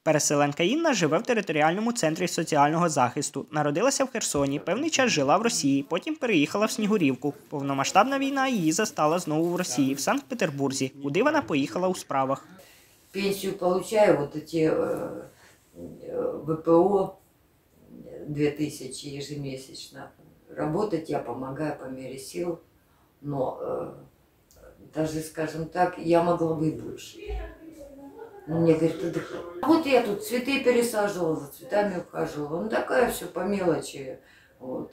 Переселенка Інна живе в територіальному центрі соціального захисту. Народилася в Херсоні, певний час жила в Росії, потім переїхала в Снігурівку. Повномасштабна війна її застала знову в Росії, в Санкт-Петербурзі, куди вона поїхала у справах. Пенсию получаю, вот эти ВПО 2000 ежемесячно. Работать я помогаю по мере сил, но даже, скажем так, я могла бы и больше. Мне говорят, отдыхай. Вот я тут цветы пересаживала, за цветами ухаживала. Ну такая все по мелочи. Вот,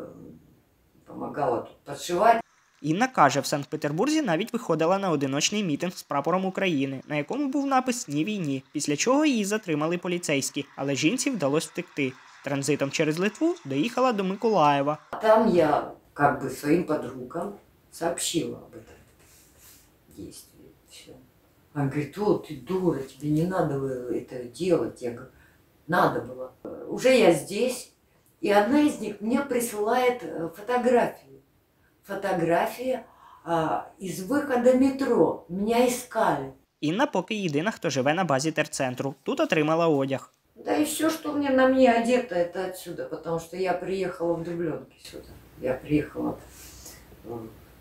помогала тут подшивать. Інна каже, в Санкт-Петербурзі навіть виходила на одиночний мітинг з прапором України, на якому був напис «Ні війні», після чого її затримали поліцейські, але жінці вдалося втекти. Транзитом через Литву доїхала до Миколаєва. Там я как бы своим подругам сообщила об этом действии. Все. Она говорит, о, ты дура, тебе не надо было это делать. Я говорю, надо было. Уже я здесь, и одна из них мне присылает фотографию. Фотография из выхода метро. Меня искали. Інна поки єдина, хто живе на базі терцентру. Тут отримала одяг. Да и все, что на мне одето, это отсюда, потому что я приехала в дубленке сюда. Я приехала в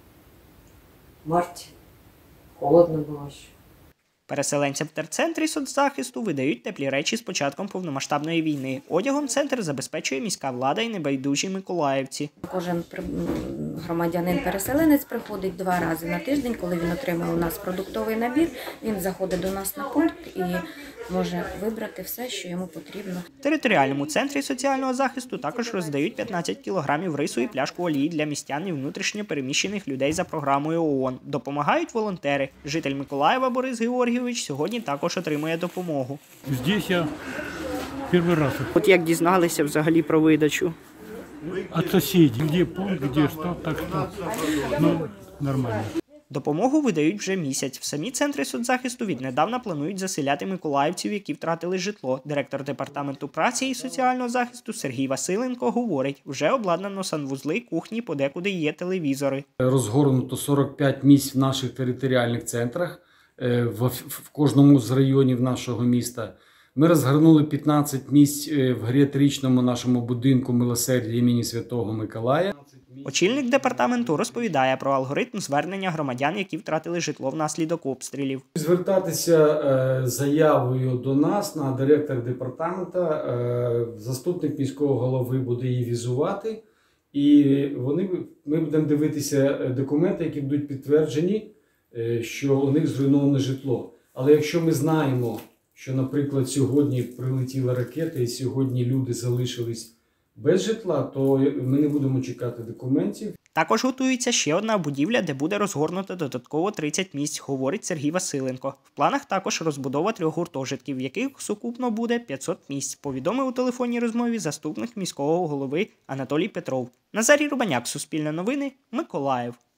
марте. Холодно было еще. Переселенцям в терцентрі соцзахисту видають теплі речі з початком повномасштабної війни. Одягом центр забезпечує міська влада і небайдужі миколаївці. Кожен громадянин-переселенець приходить 2 рази на тиждень, коли він отримав у нас продуктовий набір, він заходить до нас на пункт і може вибрати все, що йому потрібно. В територіальному центрі соціального захисту також роздають 15 кілограмів рису і пляшку олії для містян і внутрішньо переміщених людей за програмою ООН. Допомагають волонтери. Житель Миколаєва Борис Георгійович сьогодні також отримує допомогу. Здесь я перший раз. От як дізналися взагалі про видачу? От сусідів. Де пункт, де що, так що, ну, нормально. Допомогу видають вже місяць. В самі центри соцзахисту віднедавна планують заселяти миколаївців, які втратили житло. Директор департаменту праці і соціального захисту Сергій Василенко говорить, вже обладнано санвузли, кухні, подекуди є телевізори. Розгорнуто 45 місць в наших територіальних центрах, в кожному з районів нашого міста. Ми розгорнули 15 місць в геріатричному нашому будинку «Милосердя» імені Святого Миколая. Очільник департаменту розповідає про алгоритм звернення громадян, які втратили житло внаслідок обстрілів. Звертатися з заявою до нас на директор департамента, заступник міського голови буде її візувати. І ми будемо дивитися документи, які будуть підтверджені, що у них зруйноване житло. Але якщо ми знаємо, що, наприклад, сьогодні прилетіла ракета і сьогодні люди залишились без житла, то ми не будемо чекати документів. Також готується ще одна будівля, де буде розгорнуто додатково 30 місць, говорить Сергій Василенко. В планах також розбудова 3 гуртожитків, в яких сукупно буде 500 місць, повідомив у телефонній розмові заступник міського голови Анатолій Петров. Назарій Рубаняк, Суспільне новини, Миколаїв.